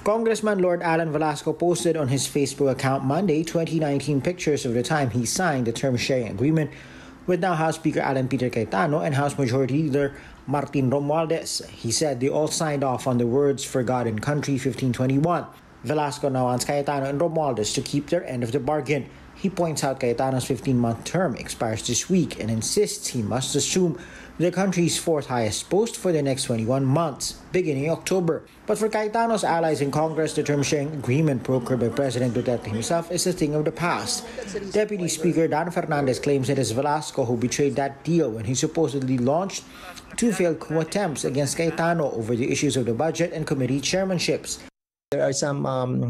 Congressman Lord Alan Velasco posted on his Facebook account Monday 2019 pictures of the time he signed the term sharing agreement with now House Speaker Alan Peter Cayetano and House Majority Leader Martin Romualdez. He said they all signed off on the words for God and Country 1521. Velasco now wants Cayetano and Romualdez to keep their end of the bargain. He points out Cayetano's 15-month term expires this week and insists he must assume the country's fourth highest post for the next 21 months, beginning October. But for Cayetano's allies in Congress, the term-sharing agreement brokered by President Duterte himself is a thing of the past. Deputy Speaker Dan Fernandez claims it is Velasco who betrayed that deal when he supposedly launched two failed coup attempts against Cayetano over the issues of the budget and committee chairmanships. There are some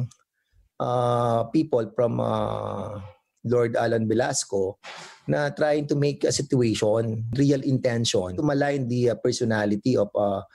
people from Lord Alan Velasco na trying to make a situation, real intention to malign the personality of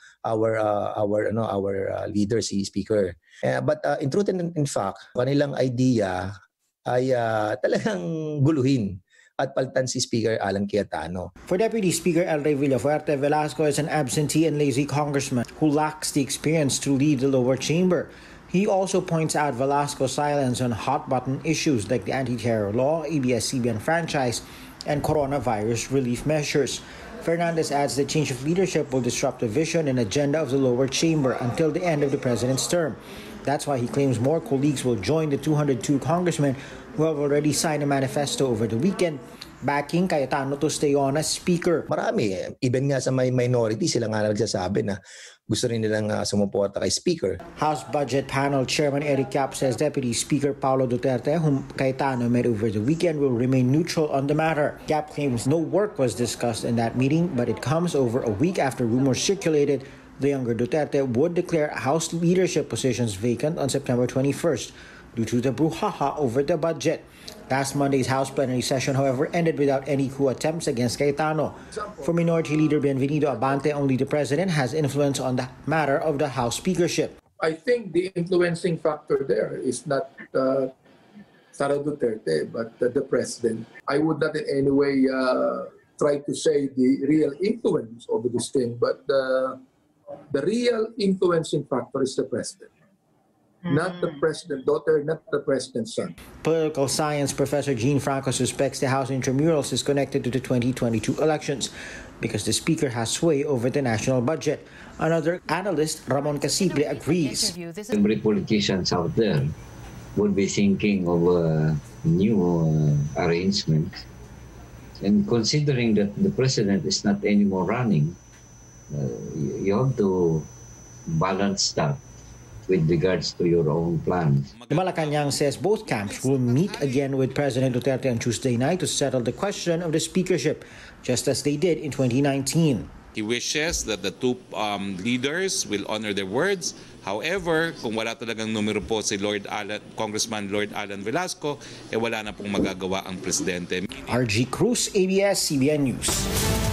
our leader, si Speaker. But in truth and in fact, kanilang idea ay talagang guluhin at palitan si Speaker Alan Cayetano. For Deputy Speaker El Rey Villafuerte, Velasco is an absentee and lazy congressman who lacks the experience to lead the lower chamber. He also points out Velasco's silence on hot-button issues like the anti-terror law, ABS-CBN franchise, and coronavirus relief measures. Fernandez adds the change of leadership will disrupt the vision and agenda of the lower chamber until the end of the president's term. That's why he claims more colleagues will join the 202 congressmen who have already signed a manifesto over the weekend, backing Cayetano to stay on as Speaker. Marami, even nga sa may minority, sila nga nagsasabi na gusto rin nilang sumuporta kay Speaker. House Budget Panel Chairman Eric Yap says Deputy Speaker Paulo Duterte, whom Cayetano met over the weekend, will remain neutral on the matter. Yap claims no work was discussed in that meeting, but it comes over a week after rumors circulated the younger Duterte would declare House leadership positions vacant on September 21st due to the brouhaha over the budget. Last Monday's House plenary session, however, ended without any coup attempts against Cayetano. For Minority Leader Bienvenido Abante, only the President has influence on the matter of the House speakership. I think the influencing factor there is not Sara Duterte, but the President. I would not in any way try to say the real influence of this thing, but the real influencing factor is the President. Not the President's daughter, not the President's son. Political science professor Jean Franco suspects the House intramurals is connected to the 2022 elections because the Speaker has sway over the national budget. Another analyst, Ramon Casible, agrees. Every politicians out there would be thinking of a new arrangement. And considering that the President is not anymore running, you have to balance that with regards to your own plans. Malacanang says both camps will meet again with President Duterte on Tuesday night to settle the question of the speakership, just as they did in 2019. He wishes that the two leaders will honor their words. However, kung wala talagang numero po si Congressman Lord Alan Velasco, wala na pong magagawa ang presidente. RG Cruz, ABS-CBN News.